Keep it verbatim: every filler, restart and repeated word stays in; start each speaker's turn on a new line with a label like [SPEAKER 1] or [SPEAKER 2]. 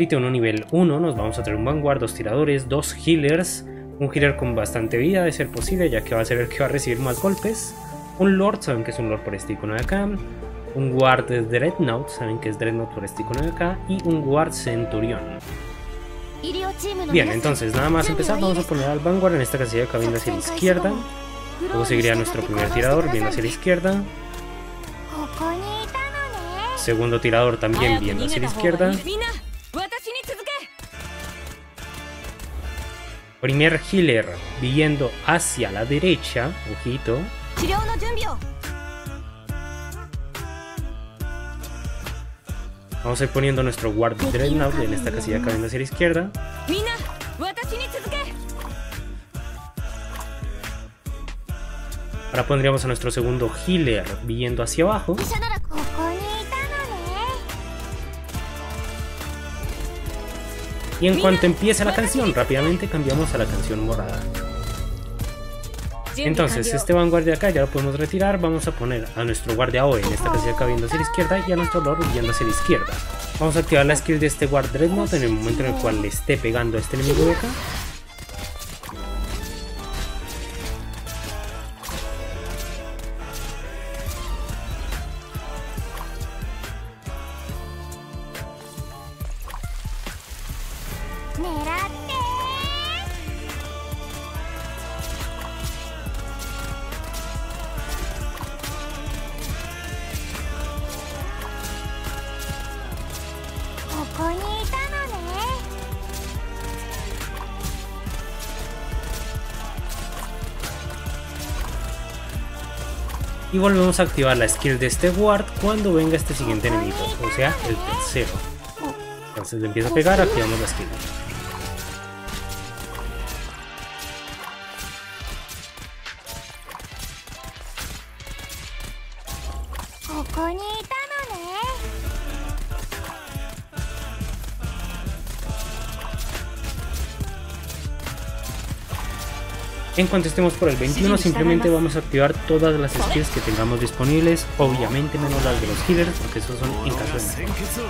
[SPEAKER 1] Ítem uno nivel uno, nos vamos a traer un Vanguard, dos tiradores, dos healers, un healer con bastante vida de ser posible, ya que va a ser el que va a recibir más golpes, un Lord, saben que es un Lord por este icono de acá, un Guard de Dreadnought, saben que es Dreadnought por este icono de acá, y un Guard Centurión. Bien, entonces nada más empezar, vamos a poner al Vanguard en esta casilla de acá viendo hacia la izquierda, luego seguiría nuestro primer tirador viendo hacia la izquierda, segundo tirador también viendo hacia la izquierda, primer healer viendo hacia la derecha, ojito. Vamos a ir poniendo nuestro Guard Dreadnought en esta casilla acá viendo hacia la izquierda. Ahora pondríamos a nuestro segundo healer viendo hacia abajo. Y en cuanto empiece la canción, rápidamente cambiamos a la canción morada. Entonces, este Vanguard de acá ya lo podemos retirar. Vamos a poner a nuestro guardia O E en esta casilla acá viendo hacia la izquierda y a nuestro Lord viendo hacia la izquierda. Vamos a activar la skill de este Guard Dreadnought en el momento en el cual le esté pegando a este enemigo de acá. Y volvemos a activar la skill de este Guard cuando venga este siguiente enemigo, o sea, el tercero. Entonces le empieza a pegar, activamos la skill. En cuanto estemos por el veintiuno, simplemente vamos a activar todas las skills que tengamos disponibles, obviamente menos las de los healers, porque esos son en caso de muerte.